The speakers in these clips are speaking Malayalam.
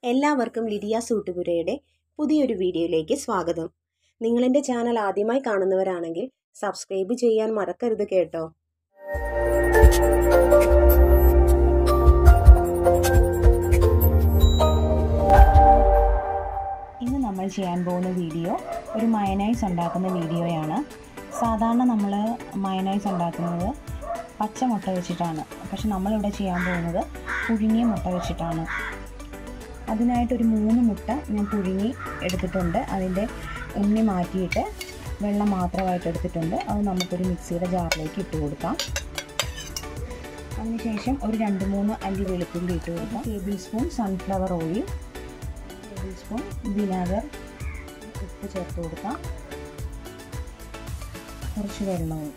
എല്ലാവർക്കും ലിഡിയാസ് ഊട്ടുപുരയുടെ പുതിയൊരു വീഡിയോയിലേക്ക് സ്വാഗതം. നിങ്ങളെൻ്റെ ചാനൽ ആദ്യമായി കാണുന്നവരാണെങ്കിൽ സബ്സ്ക്രൈബ് ചെയ്യാൻ മറക്കരുത് കേട്ടോ. ഇന്ന് നമ്മൾ ചെയ്യാൻ പോകുന്ന വീഡിയോ ഒരു മയനൈസ് ഉണ്ടാക്കുന്ന വീഡിയോയാണ്. സാധാരണ നമ്മൾ മയനൈസ് ഉണ്ടാക്കുന്നത് പച്ച മുട്ട വെച്ചിട്ടാണ്. പക്ഷെ നമ്മളിവിടെ ചെയ്യാൻ പോകുന്നത് പുഴുങ്ങിയ മുട്ട വെച്ചിട്ടാണ്. അതിനായിട്ടൊരു 3 മുട്ട ഞാൻ പുഴുങ്ങി എടുത്തിട്ടുണ്ട്. അതിൻ്റെ ഉണ്ണി മാറ്റിയിട്ട് വെള്ളം മാത്രമായിട്ട് എടുത്തിട്ടുണ്ട്. അത് നമുക്കൊരു മിക്സിയുടെ ജാറിലേക്ക് ഇട്ട് കൊടുക്കാം. അതിനുശേഷം ഒരു 2-3 അല്ലി വെളുത്തുള്ളി ഇട്ട് കൊടുക്കാം. Table spoon sunflower oil, table spoon vinegar, ഉപ്പ് ചേർത്ത് കൊടുക്കാം. കുറച്ച് വെള്ളവും.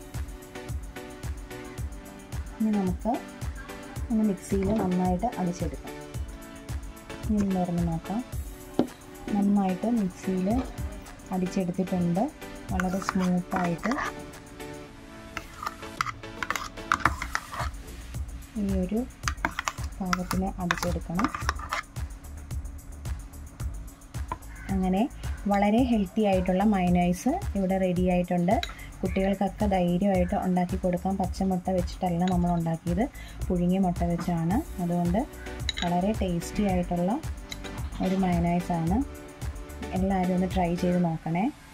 ഇനി നമുക്ക് ഒന്ന് മിക്സിയിൽ നന്നായിട്ട് അടിച്ചെടുക്കാം. ഇനി തുറന്ന് നോക്കാം. നന്നായിട്ട് മിക്സിയിൽ അടിച്ചെടുത്തിട്ടുണ്ട്. വളരെ സ്മൂത്തായിട്ട് ഈ ഒരു പാകത്തിന് അടിച്ചെടുക്കണം. അങ്ങനെ വളരെ ഹെൽത്തി ആയിട്ടുള്ള മയനൈസ് ഇവിടെ റെഡി ആയിട്ടുണ്ട്. കുട്ടികൾക്കൊക്കെ ധൈര്യമായിട്ട് ഉണ്ടാക്കി കൊടുക്കാം. പച്ചമുട്ട വെച്ചിട്ടല്ല നമ്മൾ ഉണ്ടാക്കിയത്, പുഴുങ്ങിയ മുട്ട വെച്ചാണ്. അതുകൊണ്ട് വളരെ ടേസ്റ്റി ആയിട്ടുള്ള ഒരു മയനൈസാണ്. എല്ലാവരും ഒന്ന് ട്രൈ ചെയ്ത് നോക്കണേ.